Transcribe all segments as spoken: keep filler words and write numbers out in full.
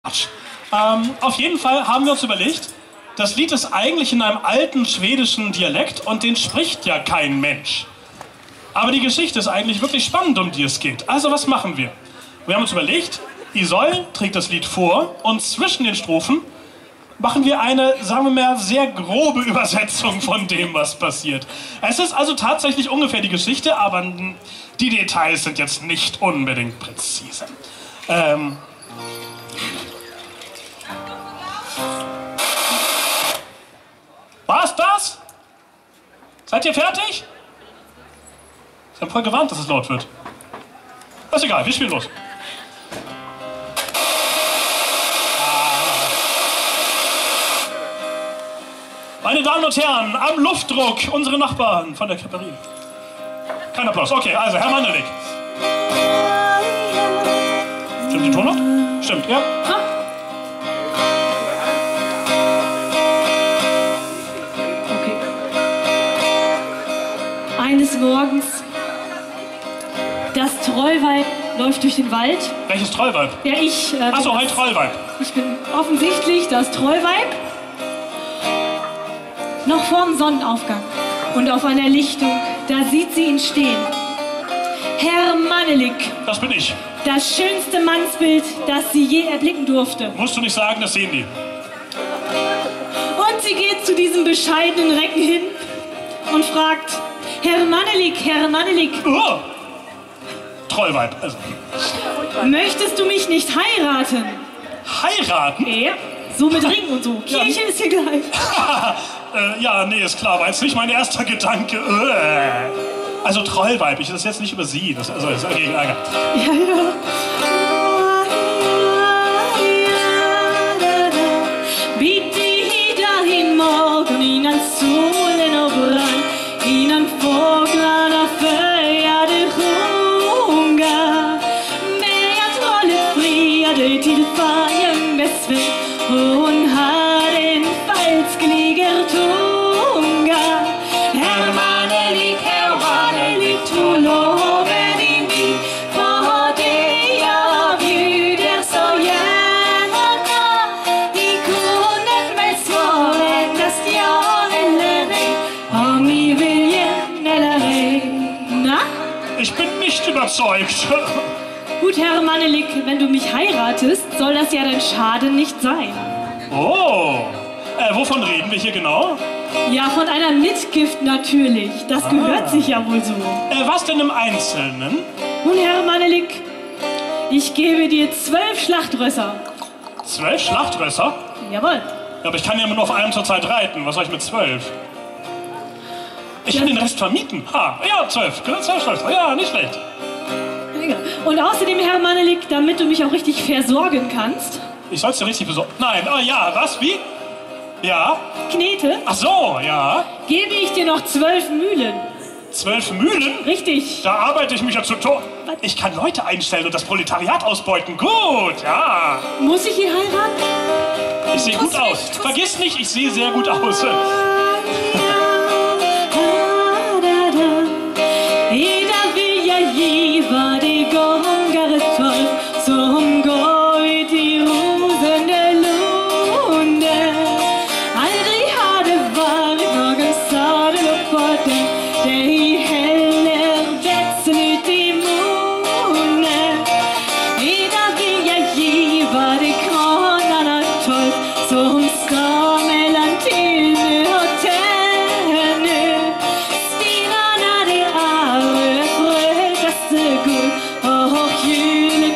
Ähm, auf jeden Fall haben wir uns überlegt, das Lied ist eigentlich in einem alten schwedischen Dialekt und den spricht ja kein Mensch. Aber die Geschichte ist eigentlich wirklich spannend, um die es geht. Also was machen wir? Wir haben uns überlegt, Isolde trägt das Lied vor und zwischen den Strophen machen wir eine, sagen wir mal, sehr grobe Übersetzung von dem, was passiert. Es ist also tatsächlich ungefähr die Geschichte, aber die Details sind jetzt nicht unbedingt präzise. Ähm... War's das? Seid ihr fertig? Ich habe voll gewarnt, dass es laut wird. Ist egal, wir spielen los. Meine Damen und Herren, am Luftdruck, unsere Nachbarn von der Kripperie. Kein Applaus. Okay, also Herr Mandelik. Stimmt die Tonart? Stimmt, ja. Eines Morgens, das Trollweib läuft durch den Wald. Welches Trollweib? Ja, ich. Äh, Achso, ein Trollweib. Ich bin offensichtlich das Trollweib. Noch vorm Sonnenaufgang. Und auf einer Lichtung, da sieht sie ihn stehen. Herr Mannelik. Das bin ich. Das schönste Mannsbild, das sie je erblicken durfte. Musst du nicht sagen, das sehen die. Und sie geht zu diesem bescheidenen Recken hin und fragt: Herr Mannelik, Herr Mannelik. Oh. Trollweib, also. Möchtest du mich nicht heiraten? Heiraten? Ja, so mit Ring und so. Kirche ja. ist hier gleich. äh, ja, nee, ist klar, war jetzt nicht mein erster Gedanke. Äh. Also Trollweib, ich das jetzt nicht über sie. Das, also, das ist gegen Ärger. Ja, ja. Bitte dahin morgen innan solen och brann, innan fåglarna började sjunga. Men jag trollet friade till färgen besvär, hon hade en falskliger tunga. Herr Mannelik, Herr Mannelik, tro loven i mig, för det jag bjuder så gärna. I kunden med svar endast ja eller nej, om ni vill igen eller ej. Na? Ich bin nicht überzeugt. Gut, Herr Mannelik, wenn du mich heiratest, soll das ja dein Schaden nicht sein. Oh, äh, wovon reden wir hier genau? Ja, von einer Mitgift natürlich. Das ah. gehört sich ja wohl so. Äh, was denn im Einzelnen? Nun, Herr Mannelik, ich gebe dir zwölf Schlachtrösser. Zwölf Schlachtrösser? Jawohl. Ja, aber ich kann ja nur auf einem zur Zeit reiten. Was soll ich mit zwölf? Ich ja. will den Rest vermieten. Ha, ja, zwölf. Zwölf Schlachtrösser. Ja, nicht schlecht. Und außerdem, Herr Mannelik, damit du mich auch richtig versorgen kannst. Ich soll's dir richtig besorgen. Nein, oh ja, was, wie? Ja? Knete. Ach so, ja. Gebe ich dir noch zwölf Mühlen. Zwölf Mühlen? Richtig. Da arbeite ich mich ja zu Tod. Ich kann Leute einstellen und das Proletariat ausbeuten. Gut, ja. Muss ich ihn heiraten? Ich sehe gut aus. Vergiss nicht, ich sehe sehr gut aus. Idag vill jag giva dig gångare tolv som går ut i rosende lunde. Aldrig har det varit någon sadel på den, dig heller vätsen ut i munnen. Idag vill jag giva dig kranarna tolv som ska mellan Tilne och Tärnö. Stenarna det är rödaste guld och hjulen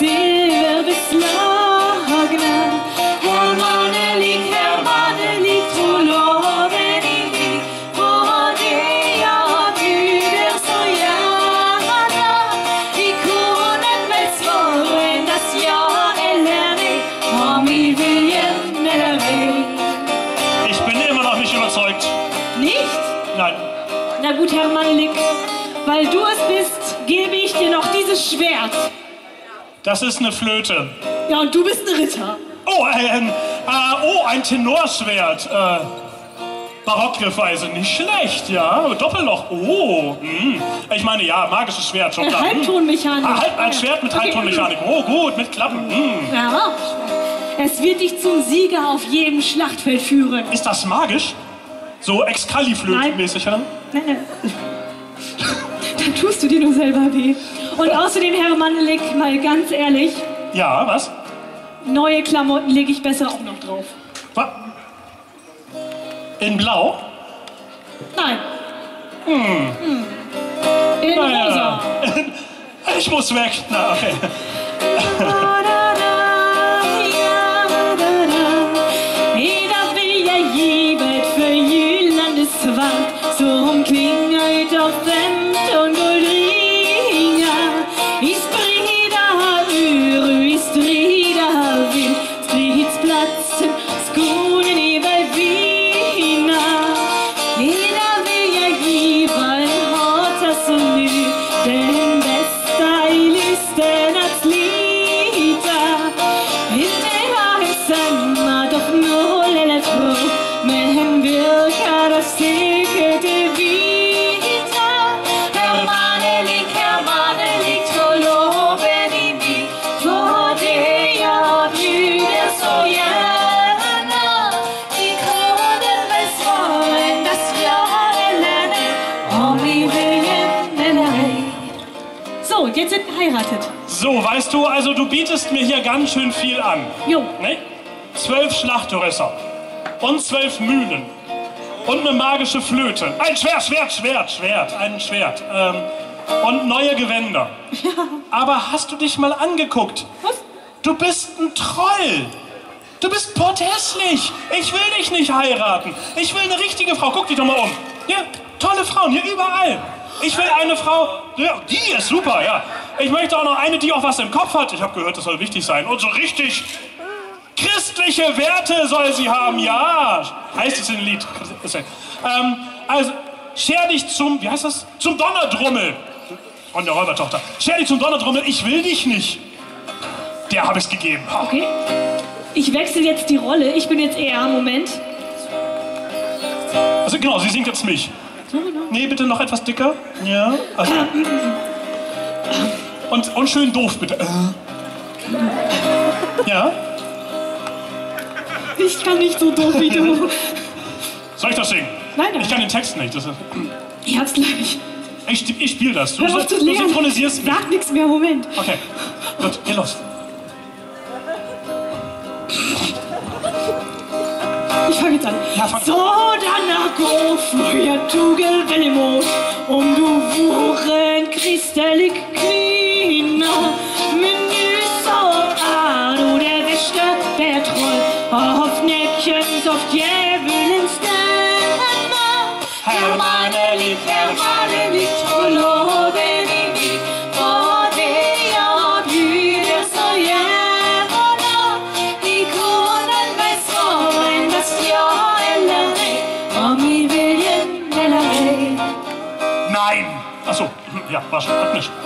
silverbeslagna. Herr Mannelik, Herr Mannelik, tro loven i mig, för det jag bjuder så gärna. I kornet med svar endast ja eller nej, om vi vill igen eller ej. Ich bin immer noch nicht überzeugt. Nicht? Nein. Na gut, Herr Mannelik, weil du es bist, gebe ich dir noch dieses Schwert. Das ist eine Flöte. Ja, und du bist ein Ritter. Oh, äh, äh, oh, ein Tenorschwert. Äh, Barockgriffweise, nicht schlecht, ja. Doppelloch, oh. Mh. Ich meine, ja, magisches Schwert, schon Äh, klar. Halbtonmechanik. Ah, halb, ein Schwert mit Okay. Halbtonmechanik. Oh, gut, mit Klappen. Mh. Ja. Es wird dich zum Sieger auf jedem Schlachtfeld führen. Ist das magisch? So Excaliflöten-mäßig, oder? Nein, nein. Dann tust du dir nur selber weh. Und außerdem, Herr Mannelik, mal ganz ehrlich, Ja, was? neue Klamotten lege ich besser auch noch drauf. Was? In Blau? Nein. Hm. In rosa. Ich muss weg. Na, okay. Jeder will ja jebet für jülandes Wand, so umklingelt auf Hemd und Goldringer. Ist Brida Öre, ist Brida Wind, Strids Platzen, Skunen über Wiener. Jeder will ja jebet Hortas und Mühe, den bester Listen als Lieder. In der Heißer doch nur Elektro, men virker das säkert vita. Herr Mannelik, Herr Mannelik, så loven i mig, för det jag bjuder så gärna. I koden med svaren, das ja eller nej, om vi vill eller ej. So, jetzt sind wir verheiratet. So, weißt du, also du bietest mir hier ganz schön viel an. Jo. Ne? Zwölf Schlachtrösser und zwölf Mühlen und eine magische Flöte. Ein Schwert, Schwert, Schwert, Schwert, ein Schwert. Ähm, und neue Gewänder. Ja. Aber hast du dich mal angeguckt? Was? Du bist ein Troll. Du bist potthässlich. Ich will dich nicht heiraten. Ich will eine richtige Frau. Guck dich doch mal um. Ja, tolle Frauen, hier überall. Ich will eine Frau, ja, die ist super, ja. Ich möchte auch noch eine, die auch was im Kopf hat. Ich habe gehört, das soll wichtig sein. Und so richtig christliche Werte soll sie haben, ja. Heißt es in dem Lied. Ähm, also, scher dich zum, wie heißt das? Zum Donnerdrummel. Von der Räubertochter. Scher dich zum Donnerdrummel, ich will dich nicht. Der habe ich's gegeben. Okay. Ich wechsle jetzt die Rolle. Ich bin jetzt eher, Moment. Also genau, sie singt jetzt mich. So, ne? Nee, bitte noch etwas dicker. Ja. Also. Und, und schön doof, bitte. Ja. Ich kann nicht so doof wie du. Soll ich das singen? Nein, nein. Ich kann den Text nicht. Das ist, Ich hab's gleich. ich ich spiele das. Du, Hör auf zu du lernen. synchronisierst mich. Sag nichts mehr, Moment. Okay, gut, geh los. Ich fange jetzt an. Ja, fang an. Så denna gå för tugel väl om du vore en kristelig kvinna. Men nu så är du det värsta betroll av knäckens och djävulens stämma. Herr Mannelik, Herr Mannelik, så loven i mig, vad det jag bjuder så gärna. I koden med svaren, fast ja eller nej, om I viljen eller ej. Nein! Achso, ja, war schon, hat nicht.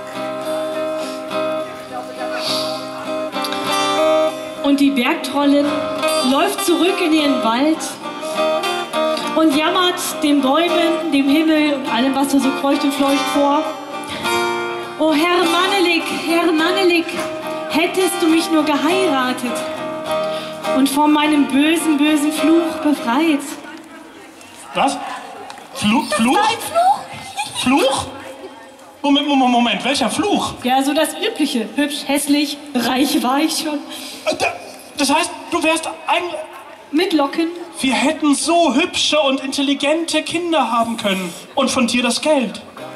Und die Bergtrollin läuft zurück in ihren Wald und jammert den Bäumen, dem Himmel und allem, was da so kreucht und fleucht vor. Oh Herr Mannelik, Herr Mannelik, hättest du mich nur geheiratet und von meinem bösen, bösen Fluch befreit. Was? Fluch? Fluch? Ein Fluch? Fluch? Moment, Moment, Moment, welcher Fluch? Ja, so das Übliche. Hübsch, hässlich, reich war ich schon. Äh, da- Das heißt, du wärst ein... Mit Locken. Wir hätten so hübsche und intelligente Kinder haben können. Und von dir das Geld.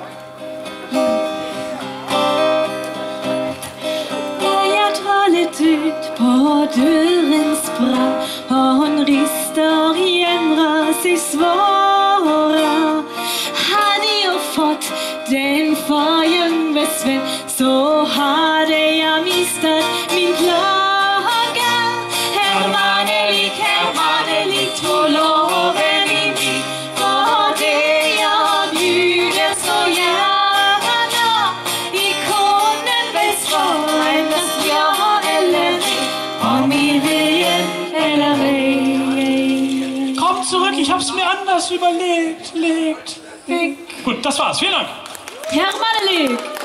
Jeg trollet ut på dørens bra, og hun rister gjemra sig svåra. Hade jag fått den färgen besvän, så hade jag mistat min klaga. Herr Mannelik, Herr Mannelik, tro loven i mig, vad det jag bjuder så gärna. I koden besvara endast ja eller nej, om I viljen eller ej. Komm zurück, ich hab's mir anders überlegt. Legt. Weg. Gut, das war's. Vielen Dank. Herr Mannelik!